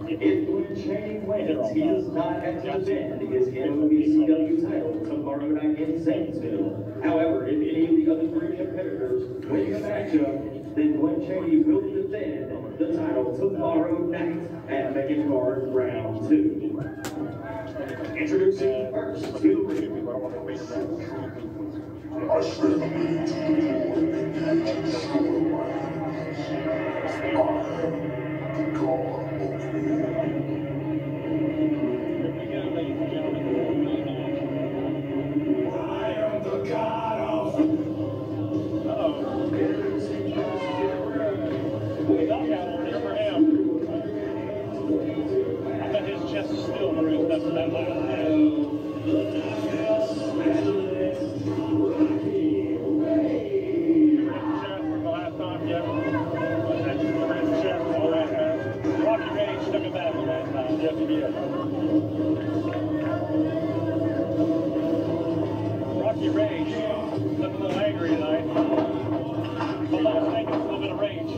If Glenn Chaney wins, he does not have to defend his NWCW title tomorrow night in Zanesville. However, if any of the other three competitors win the matchup, then Glenn Chaney will defend the title tomorrow night at Mega Card Round 2. Introducing first to the ring. I spend the day to destroy my enemies. I am the god of war. I am the god of knockout order for him. I bet his chest is still bruised up to that last head. Rocky Rage took it back that time. Yes, he did. Rocky Rage looking a little angry tonight. But I think it's a little bit of rage.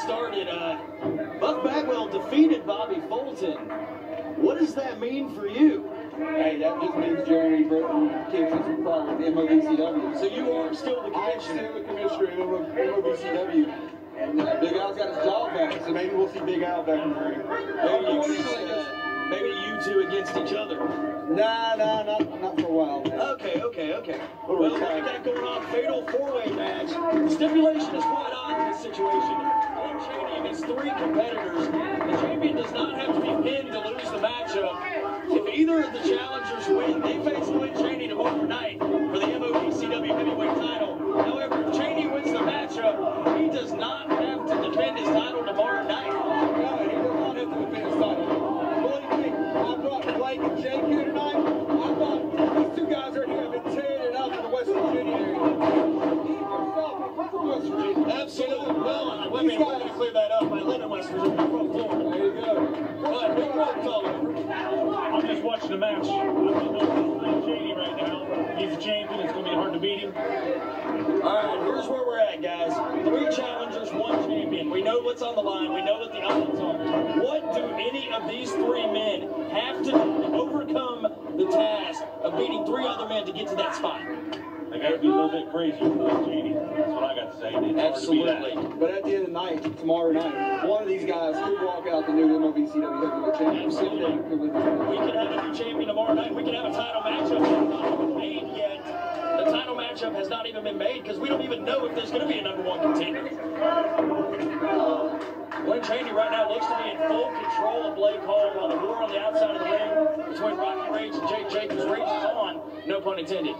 started. Buck Bagwell defeated Bobby Fulton. What does that mean for you? Hey, that just means Jeremy Britton kicks us in front with MOVCW. So you are still the I'm commissioner. still the commissioner of MOVCW. And Big Al's got his jaw back, so maybe we'll see Big Al back in the ring. Maybe you two against each other. Nah, not for a while, man. Okay. Well, what we got going on? Fatal four-way match. The stipulation is quite odd in this situation. Glenn Chaney against three competitors. The champion does not have to be pinned to lose the matchup. If either of the challengers win, they face Glenn Chaney tomorrow night for the MOVCW heavyweight title. However, if Chaney wins the matchup, he does not have to defend his title tomorrow night. No, he does not have to defend his title. Believe me, I brought Blake and Jake here tonight. I thought these two guys right here have been tearing it up in the West Virginia area. Keep yourself from West Virginia. Absolutely. Well, we're going to clear that up by living in West Virginia from Florida. There you go. But Big Rock's all over. I'm just watching the match. I'm going to go Chaney right now. He's the champion. It's going to be hard to beat him. All right, here's where we're at, guys. 3 challengers, 1 champion. We know what's on the line. We know what the odds are. What do any of these 3 men have to do to overcome the task of beating 3 other men to get to that spot? They got to be a little bit crazy for Chaney. That's what I got to say. It's Absolutely. But at the end of the night, tomorrow night, one of these guys could walk out the new MOVCW heavyweight champion. Absolutely. We could have a new champion tomorrow night. We could have a title matchup that's not even made yet. The title matchup has not even been made because we don't even know if there's going to be a #1 contender. Glenn Chaney right now looks to be in full control of Blake Hall while the war on the outside of the ring between Rocky Rage and Jake Jacobs rages on. No pun intended.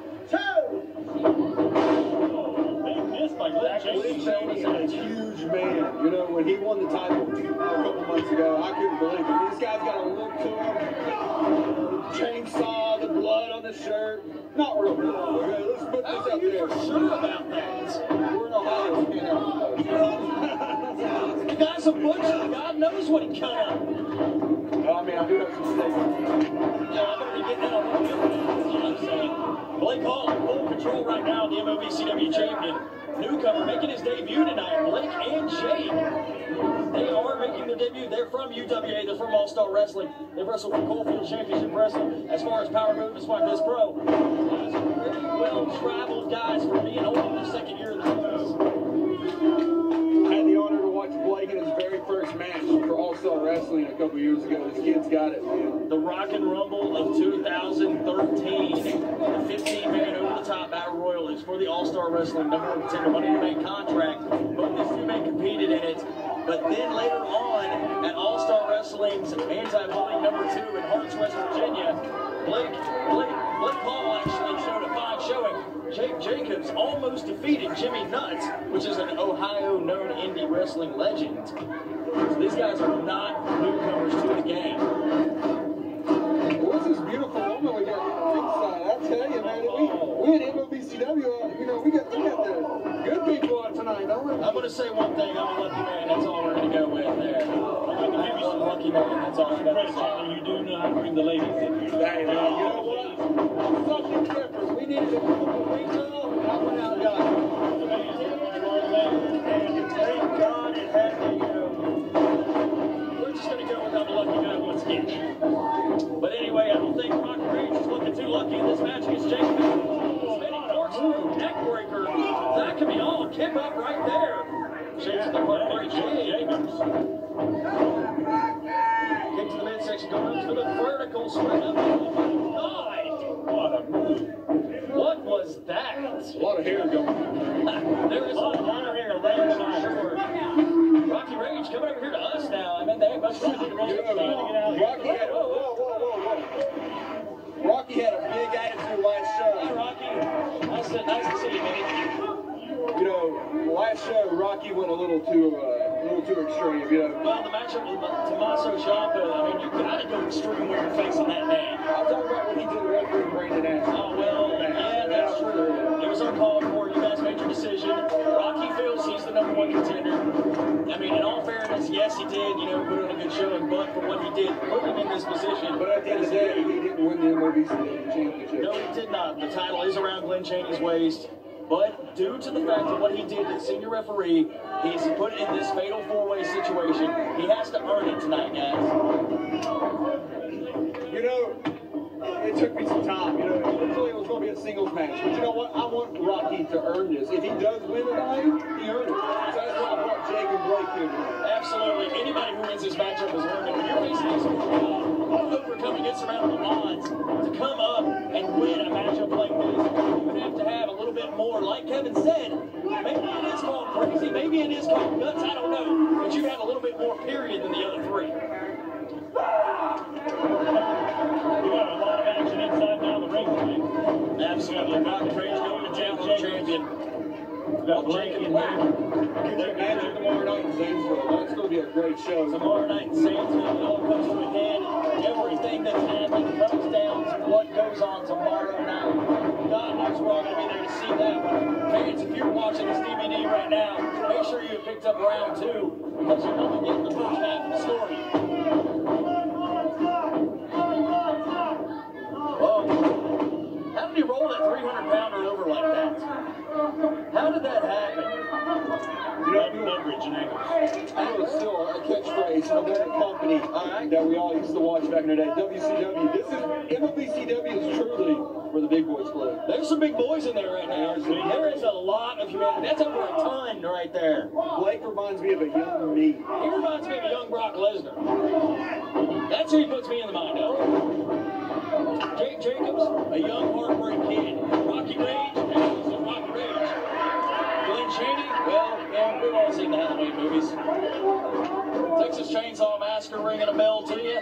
Big miss by Glenn Chaney. Chaney is a huge man. You know, when he won the title a couple months ago, I couldn't believe it. This guy's got a look to him. Chainsaw, the blood on the shirt. Not real blood. Okay, let's put this How are up you there. for sure about that? We're in Ohio. We can't have blood. The guy's a butcher. God knows what he cut up. Well, I mean, I do have some steak. Yeah, I better be getting that on the that's all I'm saying. Blake Hall in full control right now, the MOVCW champion. Newcomer making his debut tonight. Blake and Jake. They are making their debut. They're from UWA. They're from All-Star Wrestling. They wrestle for Coalfield Championship Wrestling. As far as Power Move, as far as this pro, these are very well-traveled guys for being only in their 2nd year in the business. I had the honor to watch Blake in his very first match for All-Star Wrestling a couple years ago. This kid's got it, man. The Rock and Rumble of 2013. The 15-man over-the-top battle royal is for the All-Star Wrestling #1 contender money in the bank contract. Both these 2 men competed in it. But then later on, at All-Star Wrestling's anti-bullying #2 in Hearts, West Virginia, Blake Hall actually showed a fine showing. Jake Jacobs almost defeated Jimmy Nuts, which is an Ohio-known indie wrestling legend. So these guys are not newcomers to the game. What's this beautiful woman we got on the inside? I tell you, man, we at MOVCW, you know, we got the good people on tonight, don't we? I'm going to say one thing. I'm a lucky man. That's all we're going to go with there. I'm going to give you some lucky man. That's all I'm going to say. You do know how to bring the ladies in here. Hey, man, you know what? Something different. We needed a couple of weeks ago, and I went out and got it. And thank God it had to go. We're just going to go with I'm a lucky guy once again. But anyway, I don't think Rocky Rage is looking too lucky in this match against Jake. Spinning corkscrew, neck breaker. That could be all. Kick up right there. Shakes the part very Jacobs. Kick to the midsection, going up to the vertical, straight up. Oh my God! What a move. What was that? A lot of hair going on. There is a lot of hair there, for sure. Rocky Rage coming over here to us now. I mean, they must be the Rocky had Rocky had a big attitude last show. Hi, Rocky. Nice to see you, man. You know, last show Rocky went a little too extreme. You know. Well, the matchup with Tommaso Ciampa, I mean, you gotta go extreme when you're facing that man. I'm talking about what he did to referee Brandon Ashton. Oh, well, yeah, that's true. It was uncalled for. You guys made your decision. Rocky feels he's the #1 contender. I mean, in all fairness, yes, he did, you know, put on a good showing, but for what he did, put him in this position. But at the end of the day, he didn't win the MOVCW championship. No, he did not. The title is around Glenn Chaney's waist. But due to the fact of what he did to the senior referee, he's put in this fatal four-way situation. He has to earn it tonight, guys. You know, it took me some time. You know, originally it was going to be a singles match. But you know what? I want Rocky to earn this. If he does win tonight, he earned it. So that's why I brought Jake and Blake here tonight. Absolutely. Anybody who wins this matchup is earned it. When you're facing these overcoming insurmountable odds to come up and win a matchup like this, you have to have a little bit more. Like Kevin said, maybe it is called crazy, maybe it is called nuts, I don't know. But you have a little bit more period than the other three. We got a lot of action inside down the ring tonight. Absolutely. Rocky Rage going to jail on the champion. We got Blake in here. Could you imagine tomorrow night in Zanesville? That's going to be a great show. Tomorrow night in Zanesville, it all comes to a head. Everything that's happened comes down to what goes on tomorrow night. God knows we're all going to be there to see that one. Fans, if you're watching this DVD right now, make sure you picked up round 2 because you're only getting the first half of the story. Whoa. How did he roll that 300-pounder over like that? How did that happen? You know, Leverage and angles. I know it's still a catchphrase from another company that we all used to watch back in the day, WCW. This is, MLBCW is truly where the big boys play. There's some big boys in there right now. There is a lot of humanity. That's over a ton right there. Blake reminds me of a young me. He reminds me of a young Brock Lesnar. That's who he puts me in the mind of. Jake Jacobs, a young heartbreak kid. Rocky Rage, and this is Rocky Rage. Glenn Chaney, well, yeah, we've all seen the Halloween movies. Texas Chainsaw Massacre ringing a bell to you.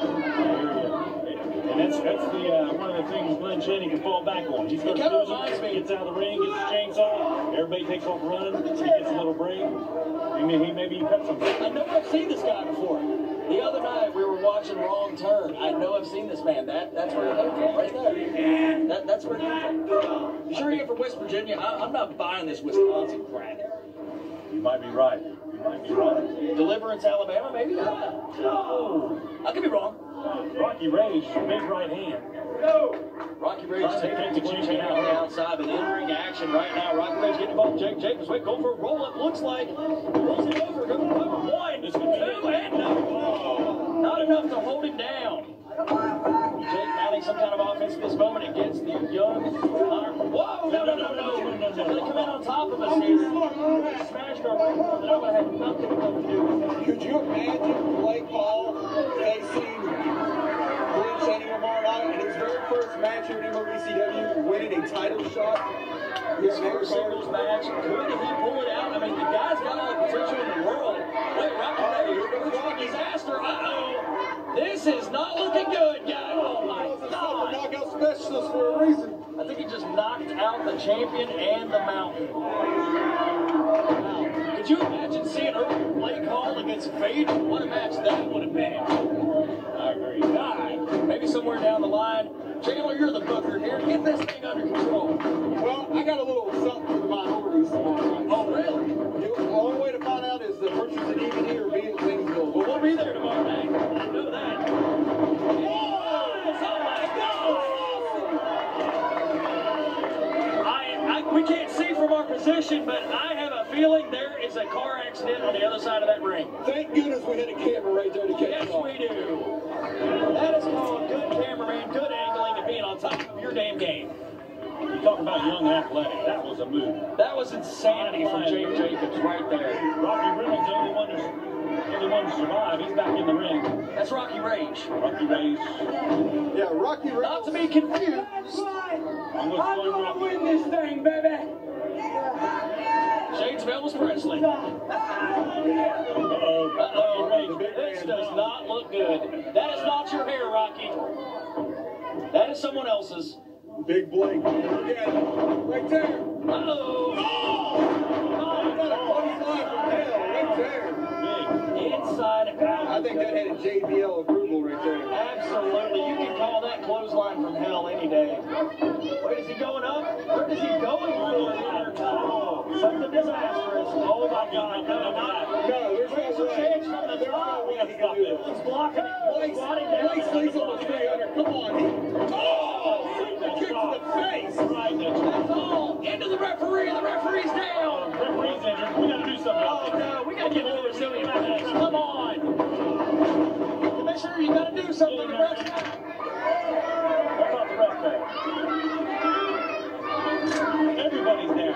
And that's the one of the things Glenn Chaney can fall back on. He's got It kinda reminds me. gets out of the ring, gets his chainsaw, everybody takes off running, he gets a little break. I mean, maybe he cut something. I know I've seen this guy before. The other night we were watching Wrong Turn. I know I've seen this man. That's where he came from, right there. That's where he came from. You sure you're from West Virginia? I'm not buying this Wisconsin crap. You might be right. You might be right. Deliverance, Alabama, maybe? I don't know. I could be wrong. Rocky Rage, big right hand. Rocky Rage taking the champion out on the outside, but in-ring action right now. Rocky Rage getting involved. Jake Jacobs, wait, going for a roll-up. Looks like rolls it over. Going for number 1. It's 2 and no. Not enough to hold him down. Jake mounting some kind of offense at this moment against the young Hunter. Whoa, no. They come in on top of us here. Smashed our way forward that I would have had nothing to do with. Could you imagine Blake Hall facing Glenn Chaney tomorrow night in his very first match here at MLBCW, winning a title shot? His first singles match, could he pull it out? I mean, the guy's got all the potential in the world. Wait, Rocky Rage, disaster. Uh-oh. This is not looking good, guys. Oh, my God. Knockout specialist for a reason. I think he just knocked out the champion and the mountain. Wow. Could you imagine seeing early Blake Hall against Vader? What a match that would have been. I agree. God. Maybe somewhere down the line. Chandler, you're the booker here. Get this thing under control. Well, I got a little something for the minorities. Oh, really? The only way to find out is to purchase a DVD or be in Zanesville. Well, we'll be there tomorrow night. I know that. Oh, my God! We can't see from our position, but I have a feeling there is a car accident on the other side of that ring. Thank goodness we had a camera right there to catch Yes, it all. we do. That is called good cameraman, good angling, and being on top of your damn game. You talk about young athletic. That was a move. That was insanity from Jake Jacobs right there. Rocky Rage, the only one to survive. He's back in the ring. That's Rocky Rage. Rocky Rage. Yeah, Rocky Rage. Not to be confused. I'm gonna win this thing, baby. Shades of Elvis Presley. Uh-oh. This does not look good. That is not your hair, Rocky. That is someone else's. Big Blake. Look at it. Right there. Uh-oh. Got a close line from hell. Right there. Inside out. I think that had a JBL approval right there. Absolutely. You can call that clothesline from hell any day. Wait, is he going up? Where is he going for? Something disastrous. Oh, my God. No, there's no Razor way. change from the top. He can do it. It's blocking it. Blake Squatting down. sleeps on the 300. Come on. Oh! Super kick to the face. That's all. Into the referee. referee. The referee's down. Referee's injured. We gotta do something. Oh no, we gotta get more resilient for this. Come on. Commissioner, you gotta do something. The ref's down. What about the ref there? Everybody's down.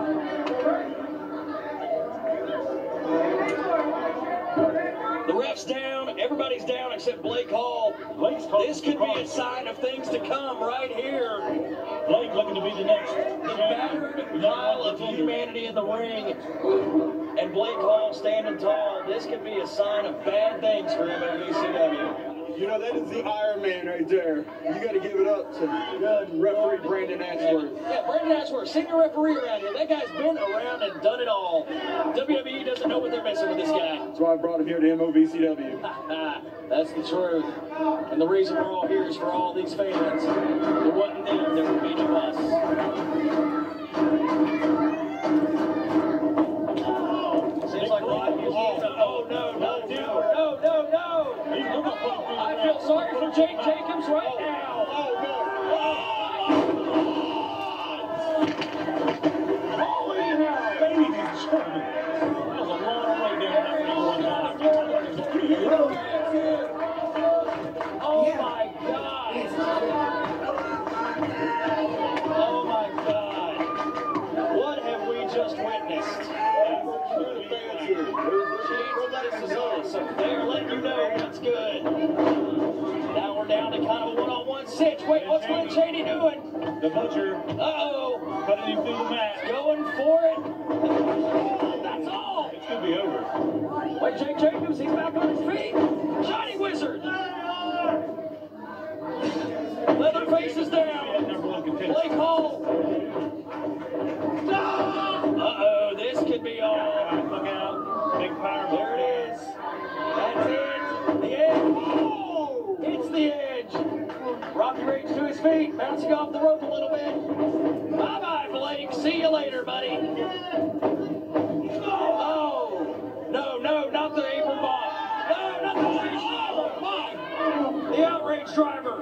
The ref's down. Everybody's down except Blake Hall. Blake's called. This could be a sign of things to come right here. Blake looking to be the next. The battered pile of humanity in the ring. And Blake Hall standing tall. This could be a sign of bad things for MOVCW. You know, that is the Iron Man right there. You got to give it up to referee Brandon Ashworth. Yeah, Brandon Ashworth, senior referee around here. That guy's been around and done it all. WWE doesn't know what they're missing with this guy. That's why I brought him here to MOVCW. That's the truth. And the reason we're all here is for all these fans. There wasn't them, there would be no us. Seems like Rocky is oh no, no. I feel sorry for Jake Jacobs right now. Holy hell, baby! That was a long way down that ring one time. Oh my God! Oh my God! What have we just witnessed? This is awesome. They're letting you know what's good. Now we're down to kind of a one-on-one cinch. Wait, what's Glenn Chaney doing? The Butcher Uh-oh. cutting him through the mat. Going for it. That's all. It's gonna be over. Wait, Jake Jacobs, he's back on his feet. Johnny Wizard. Leatherface is down. Number one contender. Blake Hall. Uh-oh, this could be all. Look out. Big power. There it is. That's it. The edge. Oh, it's the edge. Rocky Rage to his feet, bouncing off the rope a little bit. Bye-bye, Blake. See you later, buddy. Oh, no, not the apron bomb. No, not the outrage driver. Mine. The outrage driver.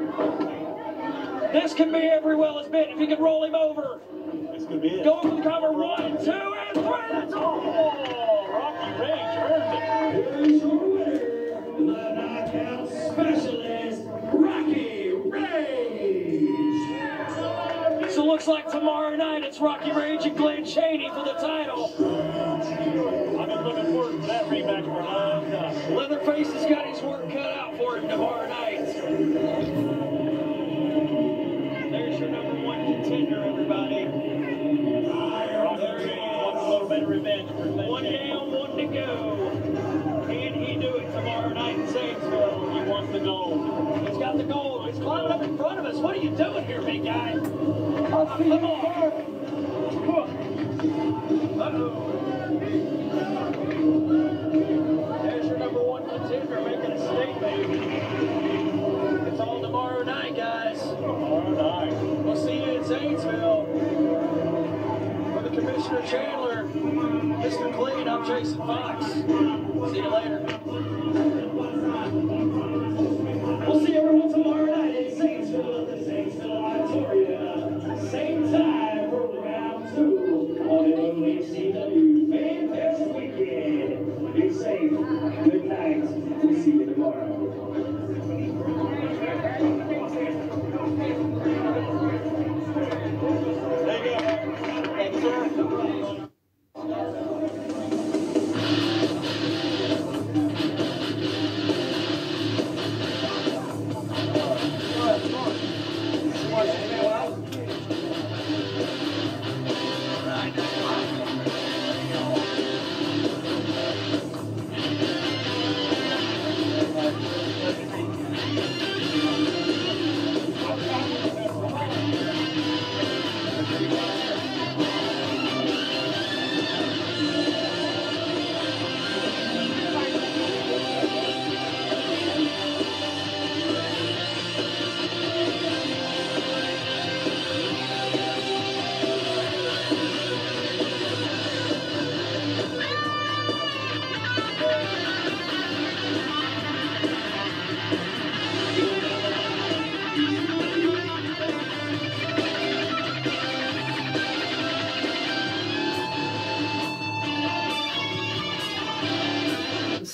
This can be every well as been if you can roll him over. This could be it. Going for the cover. 1, 2, and 3. That's all. Oh, Rocky Rage earned it. Here's your winner, the knockout specialist, Rocky Rage. So it looks like tomorrow night it's Rocky Rage and Glenn Chaney for the title. I've been looking forward to that rematch for a long time. Leatherface has got his work cut out for him tomorrow night. There's your number one contender, everybody. Rocky Rage wants a little bit of revenge for Glenn One Chaney. down, one to go. Can he do it tomorrow night in Zanesville? He wants the gold. He's got the gold. He's climbing up in front of us. What are you doing here, big guy? Come on. Uh-oh. There's your number one contender making a statement. It's all tomorrow night, guys. Tomorrow night. We'll see you in Zanesville. For the Commissioner Chandler, Mr. Clean, I'm Jason Fox. See you later. We'll see everyone tomorrow night in Zanesville at the Zanesville Auditorium. Same time for round 2 of MOVCW Fantastic Weekend. Be safe. Good night. We'll see you tomorrow. There you go. Thank you, sir.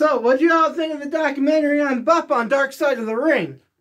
So, what'd you all think of the documentary on Buff on Dark Side of the Ring?